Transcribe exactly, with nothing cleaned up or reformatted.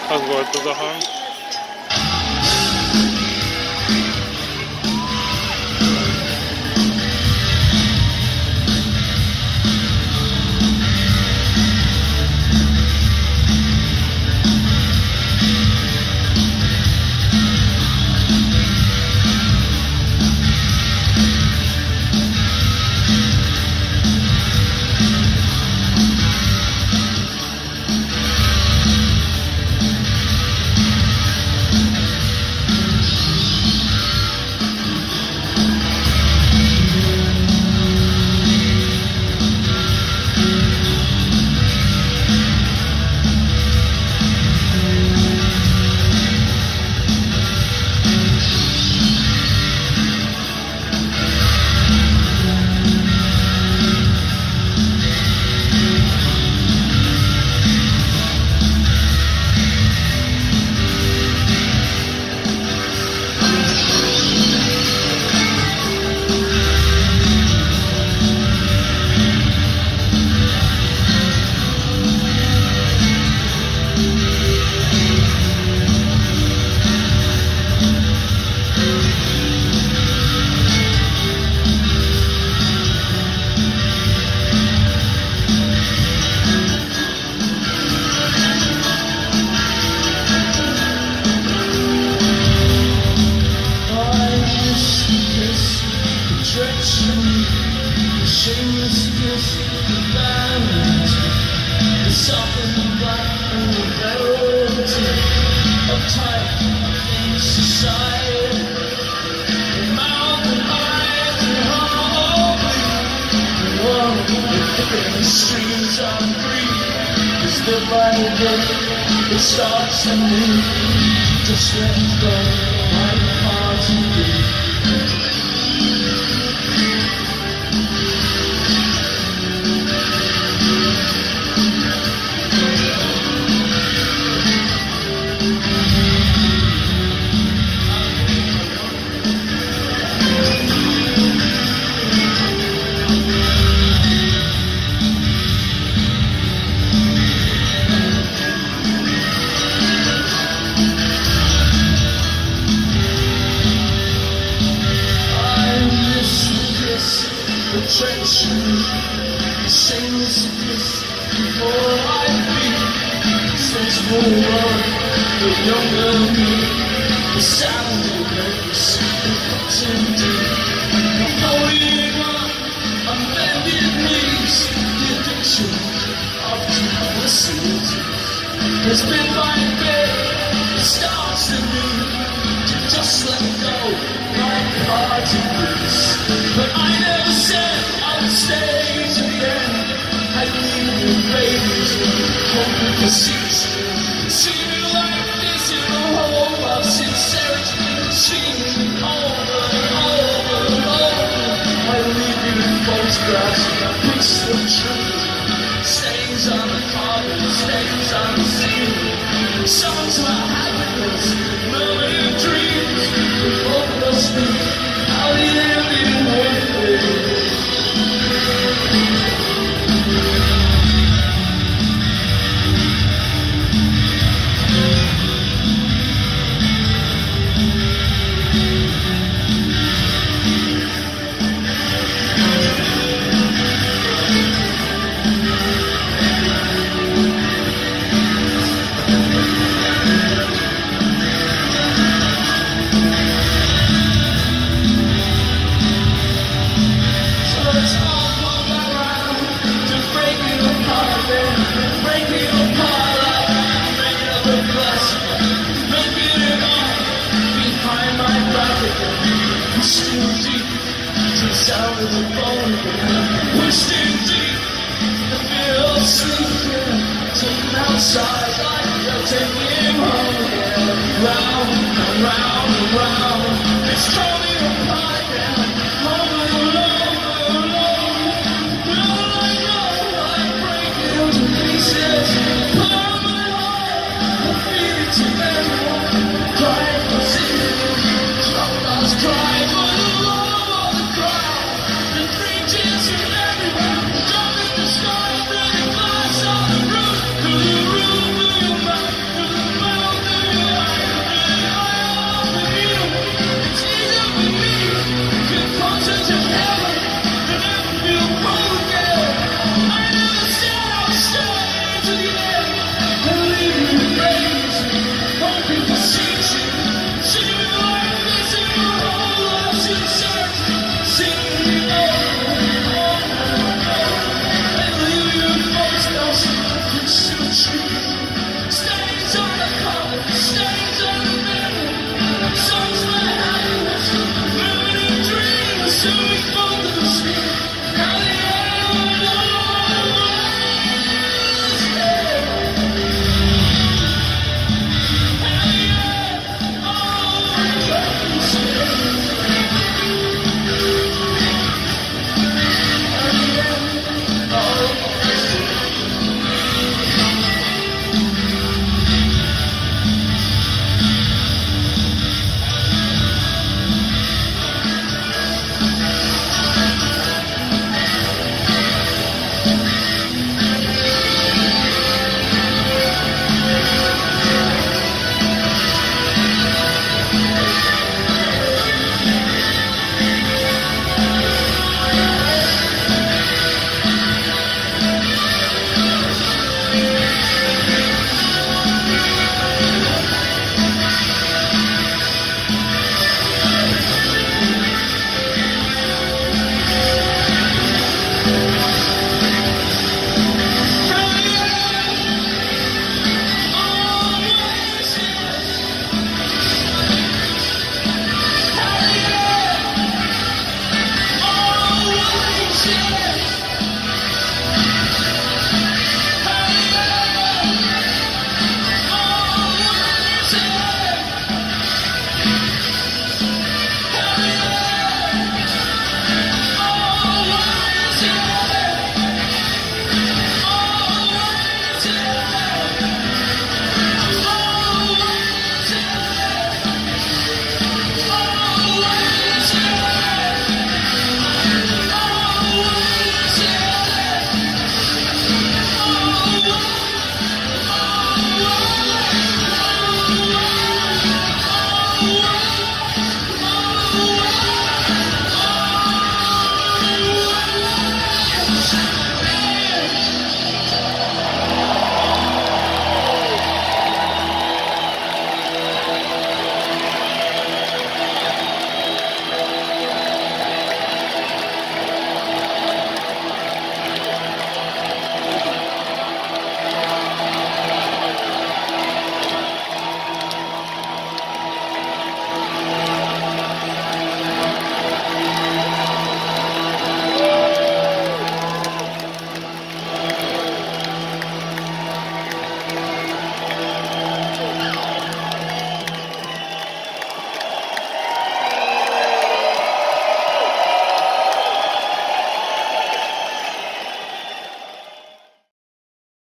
Az volt az a hang. Streams are free, it's the Bible, it starts to move. Just let go, my heart and beat. Sings this before I beat. Since more world, the younger me, the sound of grace, the cotton deep. The holding on, on bended knees, the addiction of duplicity has been my bed. It starts to move, to just let go, like party blues. But I never said I would stay to the end. I leave you babies, hoping for seats. See me like this in the hole of sincerity. See me over and over and over. I leave you in photographs, pics of truth. Stains on the carpet, stains on the ceiling. Songs about happiness, murmuring dreams. We both must be how the ending would be. Sound of the bone, pushed in deep, the fear of sleeping. Take him outside, like take him home. Round and round and round, it's coming apart.